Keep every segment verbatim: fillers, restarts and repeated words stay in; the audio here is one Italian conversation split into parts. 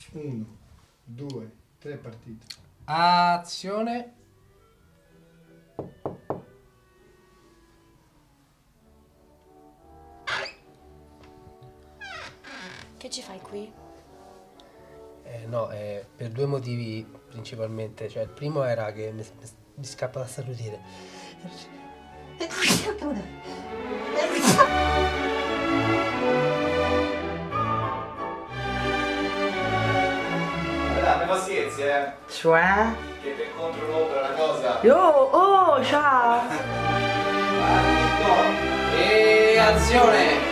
Uno, due, tre partite. Azione. Che ci fai qui? Eh, no, eh, per due motivi principalmente. Cioè, il primo era che mi, mi scappa da starnutire. Dai, mi fa scherzi, eh? Cioè? Che per contro l'opera una cosa. Yo, oh, ciao! E azione!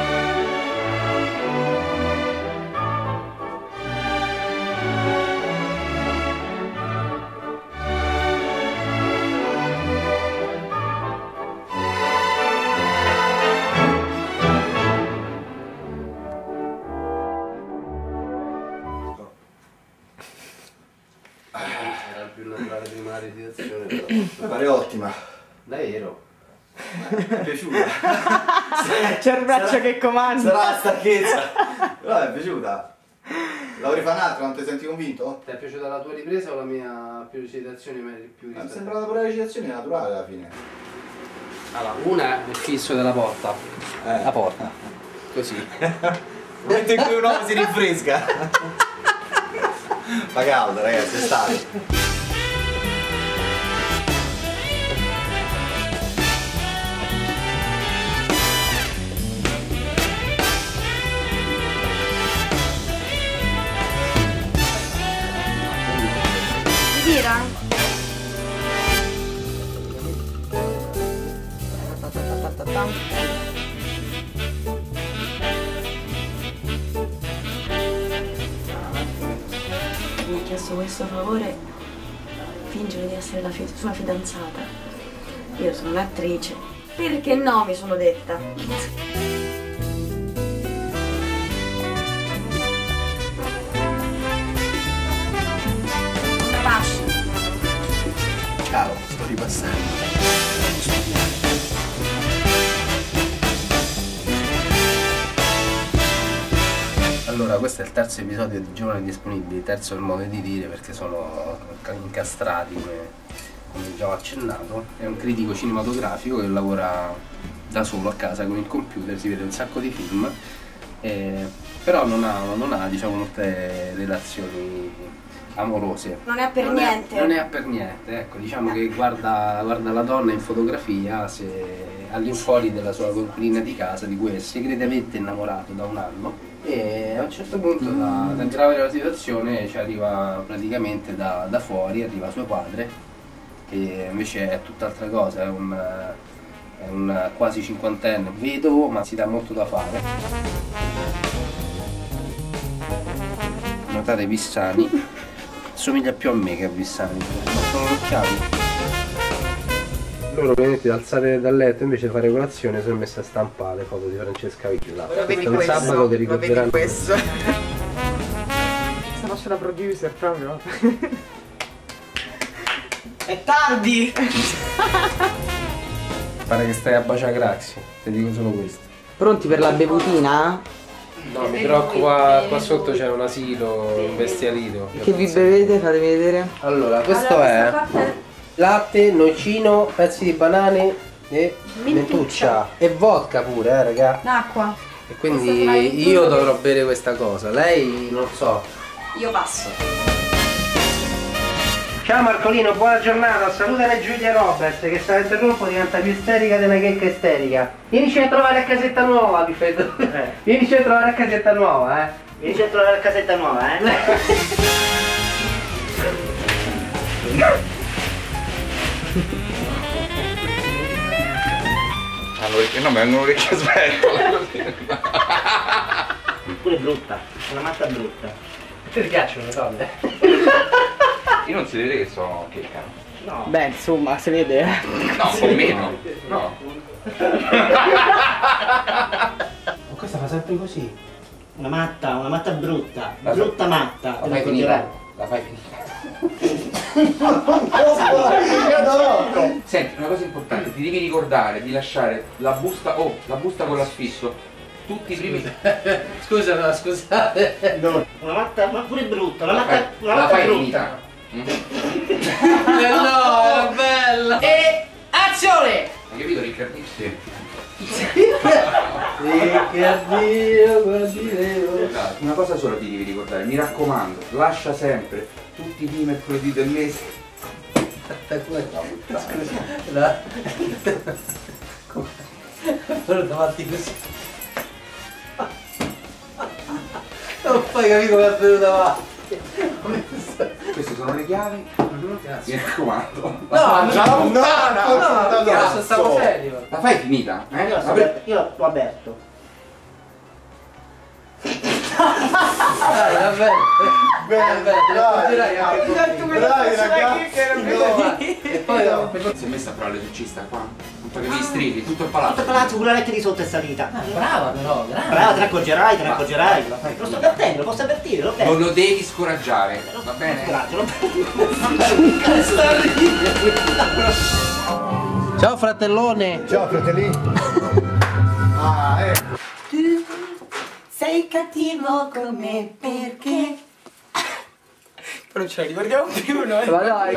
Era il più naturale prima la recitazione, però. Mi pare ottima. Davvero? Mi è piaciuta. C'è il braccio Sarà- che comanda. Sarà la stanchezza. Però mi è piaciuta. La vorrei fare un'altra, non ti senti convinto? Ti è piaciuta la tua ripresa o la mia più recitazione più Mi è rispetto? sembrata pure la recitazione naturale alla fine. Allora, una è il fisso della porta. Eh. La porta. Così. Momento in cui un uomo si rinfresca. Fa caldo, ragazzi, è estate. Gira? Mi ha chiesto questo favore, fingere di essere la fi- sua fidanzata. Io sono un'attrice. Perché no, mi sono detta. Pasci. Ciao, sto ripassando. Allora, questo è il terzo episodio di Giovani Disponibili, terzo è il modo di dire perché sono incastrati, come, come già ho accennato. È un critico cinematografico che lavora da solo a casa con il computer, si vede un sacco di film, eh, però non ha, non ha diciamo, molte relazioni amorose. Non è per non niente. È, non è per niente, ecco, diciamo che guarda, guarda la donna in fotografia se, all'infuori della sua coinquilina di casa, di cui è segretamente innamorato da un anno. E a un certo punto da, dal grave della situazione ci arriva praticamente da, da fuori, arriva suo padre, che invece è tutt'altra cosa, è un, è un quasi cinquantenne vedovo ma si dà molto da fare. Notate Vissani, somiglia più a me che a Vissani, ma sono occhiali. Loro ovviamente alzate dal letto invece di fare colazione sono messi a stampare le foto di Francesca Villa. Lo vedi Questo è un questo, sabato che lo vedi ricorderanno. questo. Se faccio la producer proprio. È tardi! Pare che stai a baciare Craxi, ti dico solo questo. Pronti per la bevutina? No, mi preoccupa, qua sotto c'è un asilo, un bestialito. Che vi bevete? Fatemi vedere. Allora, questo Allora, è latte, nocino, pezzi di banane e Mentuccia. mentuccia. E vodka pure, eh raga. L'acqua. E quindi Questa sarà il io turno dovrò bere questa cosa, lei non so. Io passo. Ciao Marcolino, buona giornata, salutane Giulia Roberts che sta dentro il gruppo diventa più isterica di una checca isterica. Vienici a trovare a casetta nuova, mi fai tu. Eh. Vienici a trovare a casetta nuova, eh. Vieni a trovare la casetta nuova, eh? Hanno orecchie, no, ma vengono orecchie svelle. Pure brutta, una matta brutta. Ti piacciono le donne? Io non si vede che sono checca. No. Beh, insomma, si vede, eh. No, un po' meno. No. Ma questa fa sempre così. Una matta, una matta brutta. La brutta matta. La te fai lo finita? ricorderai. La fai finita. Senti, una cosa importante, ti devi ricordare di lasciare la busta, oh, la busta con l'affisso tutti i primi. Scusa, no, scusate. No. Una matta, ma pure brutta, una La matta, fai, una la matta fai brutta. finita. Mm. Eh, no, era bella. E azione! Hai capito Riccardi? Sì. Che addio, guardiremo. Una cosa sola ti devi ricordare, mi raccomando, lascia sempre tutti i primi mercoledì del mese. Scusa, la... Come? Però davanti così. Non fai capire come è venuto avanti. Queste sono le chiavi, mi raccomando. No, Mangia la puttana! no, cazzo, stavo serio. La fai finita? Eh? Io, La l'ho pre- aperto, io l'ho aperto. Dai, va bene. Bene, Bravi, bravi, bravi ragazzi. E poi dopo. Si è messa a fare l'esorcista qua? Non fai capire i strilli, tutto il palazzo. Tutto palazzo, pure la letto di sotto è salita. Brava però, brava. Brava, te ne accorgerai, te ne accorgerai. Lo sto avvertendo, lo posso avvertire, lo Non lo devi scoraggiare, va bene? Coraggio, lo Ciao fratellone. Ciao fratelli. Ah, eh. Tu sei cattivo con me perché? Non ce la ricordiamo più noi. Ma dai.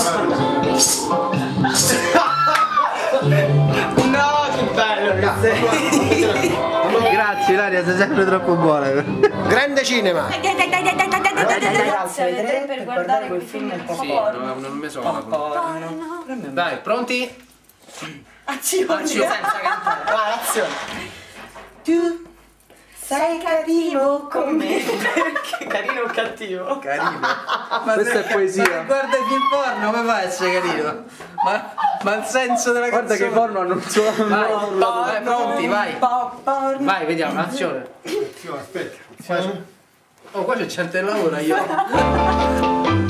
No, che bello che sei. Grazie Ilaria, sei sempre troppo buona. Grande cinema. Dai, dai, dai, dai, dai, dai, dai, dai, dai, dai, Ragazzi, avete vedrete per guardare quel film un po' Sì, porno. non, non mi sono. Porno. Dai, pronti? Azione. Senza cantare. Vai, azione. Tu sei cattivo con me. Perché carino o cattivo? Carino. Ma questa è poesia. Ma guarda il film porno, come fa a essere carino? Ma, ma il senso della Guarda canzone. che porno hanno un suo. Vai, vai, pronti, vai. Porno. Vai, vediamo, azione. Aspetta. Oh, qua c'è gente che lavora io.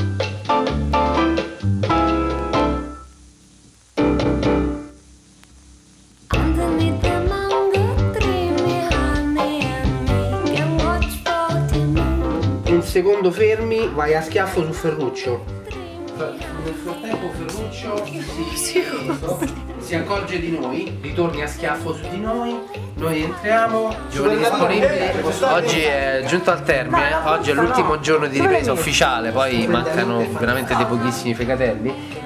Underneath the mango tree, me, honey, and me can watch floating moon. Un secondo fermi, vai a schiaffo su Ferruccio. Nel frattempo Ferruccio si, si accorge di noi, ritorni a schiaffo su di noi, noi entriamo, giovani disponibili. Oggi è giunto al termine, oggi è l'ultimo giorno di ripresa ufficiale, poi mancano veramente dei pochissimi fegatelli.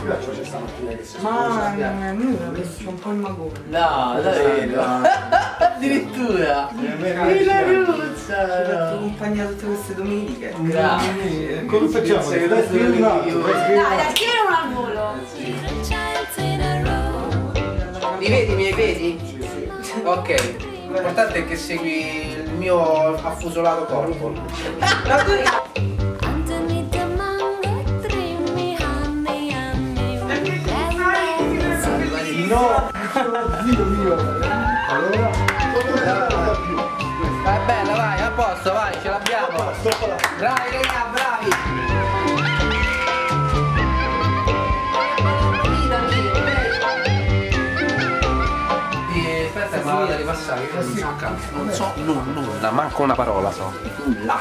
Ma io l'ho messo un po' il magone. No, davvero? Addirittura! La ruzza! Ti ho accompagnato tutte queste domeniche. Grazie! Come facciamo? Dai, scrivi un altro, dai, scrivi un Dai, altro. dai, scrivi uno al volo. Different giants in a row. Mi vedi, mi vedi? Ok, l'importante è che segui il mio affusolato corpo. Underneath the mango tree, me, honey, and me. No, zio mio. Allora, come la non più. Vai bella, vai, a posto, vai, ce l'abbiamo. Bravi raga, bravi. E aspetta, ma vado a ripassare, io non so cazzo. Non so nulla, manco una parola so. Nulla.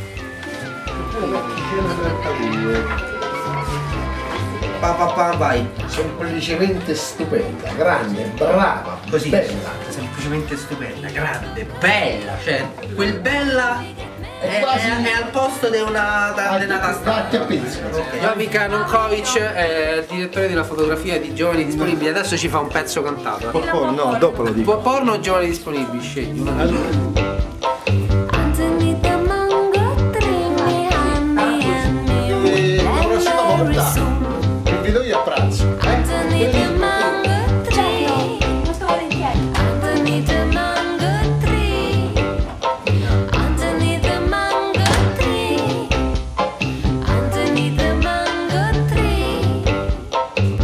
Pa, pa, pa, vai. Semplicemente stupenda, grande, brava, Così, bella. semplicemente stupenda, grande, bella, cioè quel bella è, È quasi- è- è al posto di una, di una tasta. Fatti a pezzi. Jovica Nonkovic è il direttore della fotografia di Giovani Disponibili, adesso ci fa un pezzo cantato. Oh, no, dopo lo dico. Po- Porno o Giovani Disponibili, scegli uno. Underneath the mango tree, me, honey, and me. E la prossima volta Very soon. vi do io a pranzo. Underneath the mango tree. Molto volentieri. Underneath the mango tree. Underneath the mango tree. Underneath the mango tree.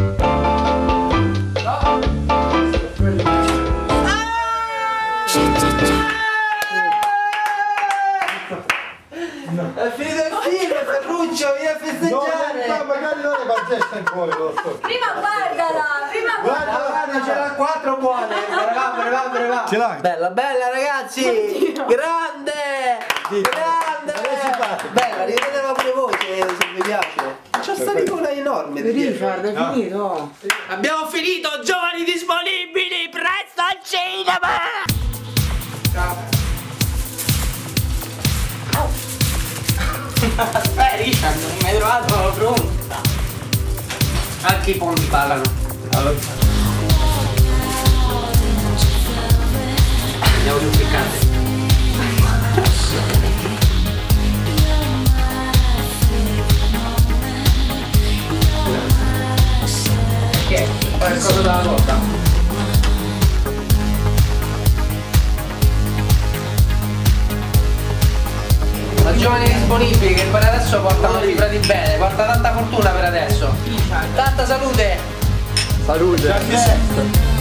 È finito il film, Ferruccio, vieni a No, festeggiare! no, magari non è pazzesca in cuore, lo so. Prima guardala, prima Guarda, La guarda, ce l'ha quattro buone! Brava, brava, brava! Ce l'hai? Bella, bella ragazzi! Grande! Grande! Bella, rivedetela pure voi se, se vi piace! C'è sta icona enorme di dietro. Richard, è finito. Abbiamo finito, giovani disponibili, presto al cinema! Aspetta, Richard, non mi hai trovato pronta. Anche i ponti ballano. Allora. Andiamo più piccante. Che è? Qualcosa dalla volta? La giovani disponibili che per adesso portano livrati bene, porta tanta fortuna per adesso. Tanta salute! Salute!